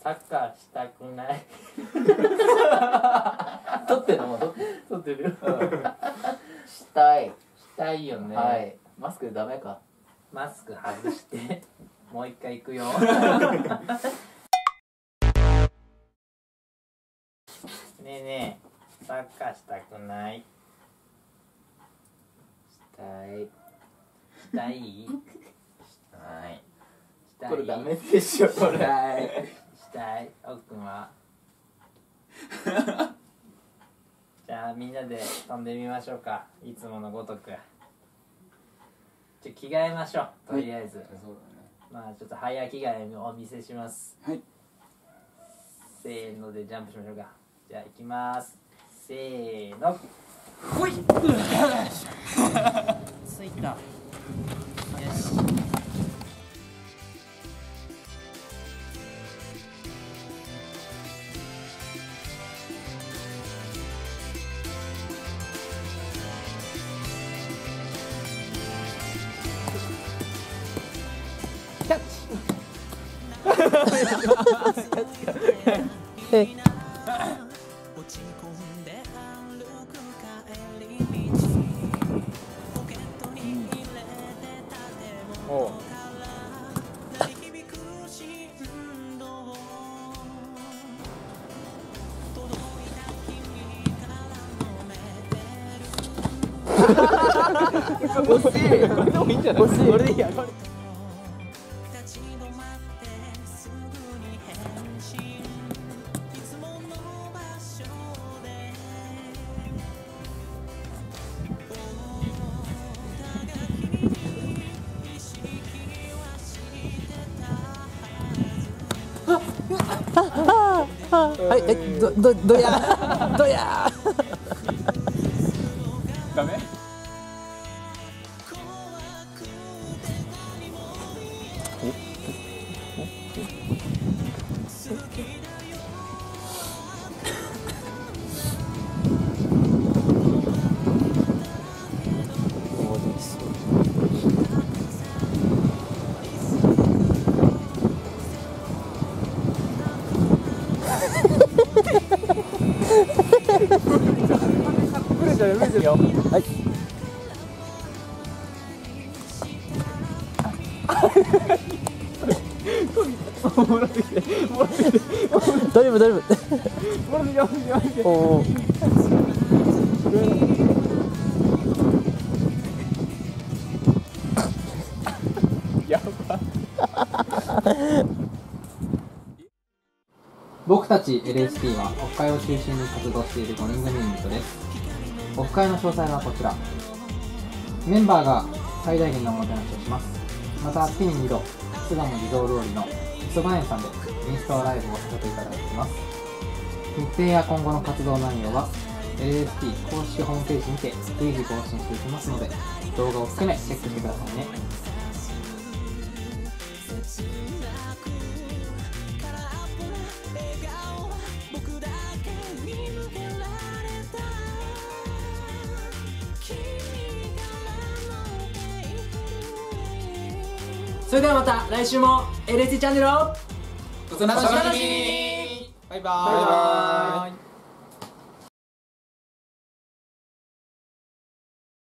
サッカーしたくない。 撮ってるのも撮ってる撮ってるよ。 したい。 したいよね。 はい。マスクダメか。 マスク外してもう一回行くよ。ねえねえ、サッカーしたくない。 したい。 したい？したい。したい。 これダメでしょこれ。 したい。奥くんは？じゃあみんなで飛んでみましょうか。いつものごとく。着替えましょう。とりあえず。 そうだね。 まあちょっと早着替えをお見せします。 はい。 せーのでジャンプしましょうか。じゃあ行きます。せーの。ほい。ついた。よし。キャッチ。おう。 欲しい。これでもいいんじゃない？欲しい。これでいいや。 はい、どやどやダメ？ はい。大丈夫大丈夫。おお。 やば。 僕たち LST はオフ会を中心に活動している5人組ユニットです。オフ会の詳細はこちら。メンバーが最大限のおもてなしをします。また月に2度巣鴨地蔵通りの磯葉園さんでインストライブをさせていただいています。日程や今後の活動内容は LST 公式ホームページにて随時更新していきますので、動画を含めチェックしてくださいね。 それではまた来週も LST チャンネルをお楽しみに。バイバーイ。